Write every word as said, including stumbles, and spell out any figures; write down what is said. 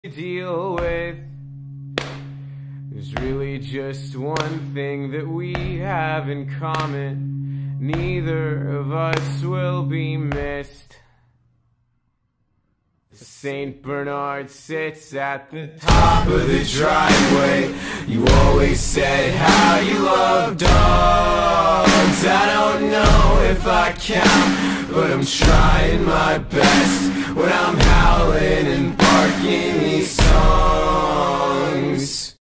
deal with. There's really just one thing that we have in common. Neither of us will be missed. Saint Bernard sits at the top of the driveway. You always said how you love dogs. I don't know if I count, but I'm trying my best when I'm howling and barking these songs.